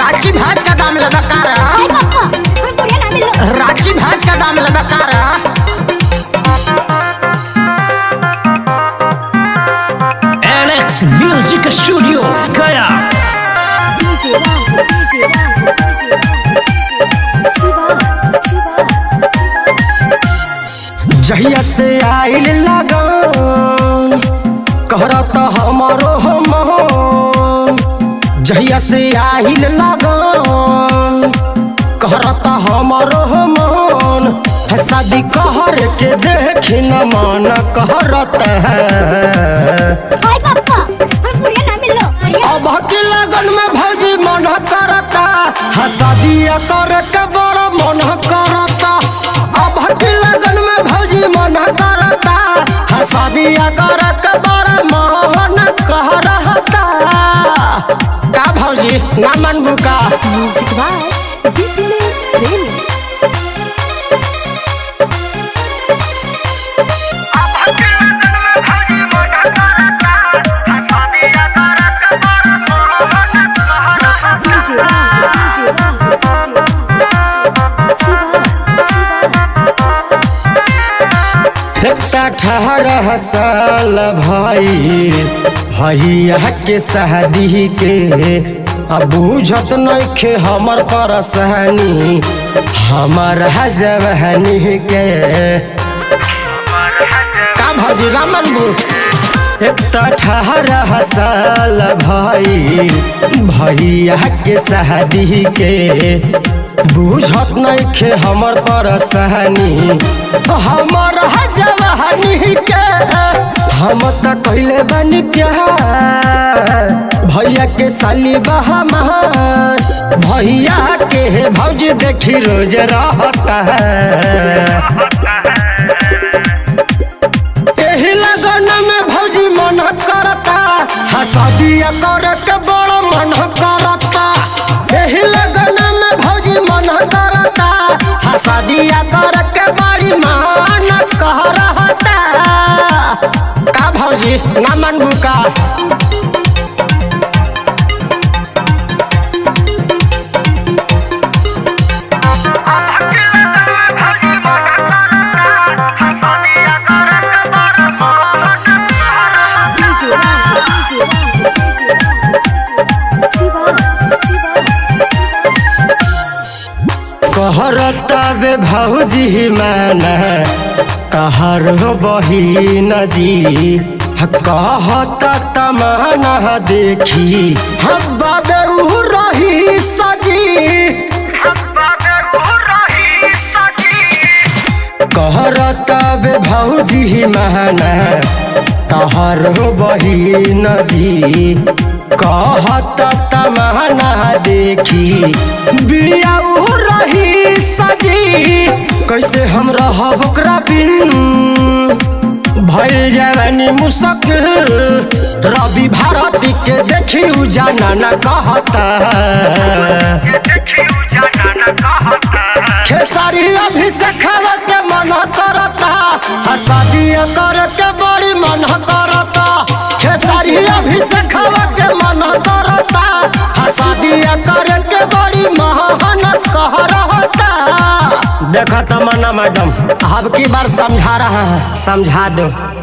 रांची भैंस का दाम ले बेकार रांची भैंस का दाम ले बेकार एलेक्स म्यूजिक स्टूडियो गया। जहिया से आइल लगन कहरत हमारो मन जहिया से आइल लगन कहरत हमारो मन है शादी कहर के देखी न मन कहरत है अब के लगन में भौजी मन करता है शादी कर के बड़ा मन करता अब के लगन में भौजी मन करता है शादी कर के बड़ा मन कहरता का भौजी ना मन बुका म्यूजिक बाय दीपनेश प्रेमी। अठारह साल भाई भैया के शादी के अब बुझत नइखे हमर परेशानी हमारा जवानी के का भौजी रामन बू 18 साल भाई भैया के शादी के बुझत नइखे हमर परेशानी हमर जवानी के हम त कइले बानी प्यार भैया के साली बहमान भैया के भौजी देखी रोज रहता है एही लगन में भौजी मन करता शादी कर के बड़ा मन करता एही लगन में भौजी मन करता शादी कर के बड़ी मान कहरता का भौजी ना मन बुका कहरता बे भौजी माना तहर बहिन जी कहता तमन्ना देखी हब्बा बेरू रही सजी कहरता बे भौजी माना तहर बहिन जी कहता तमन्ना देखी बियाऊ रही सजी कैसे हम रहब ओकरा बिन भइल जवानी मुश्किल रवि भारती के देखी जाना न कहता खेसारी अभिषेक के मन करता शादी कर के बड़ी मन करता खेसारी अभिषेक के मन करता शादी कर के बड़ी मेहनत कहरता देखा तमन्ना मैडम अब की बार समझा रहा है समझा दो।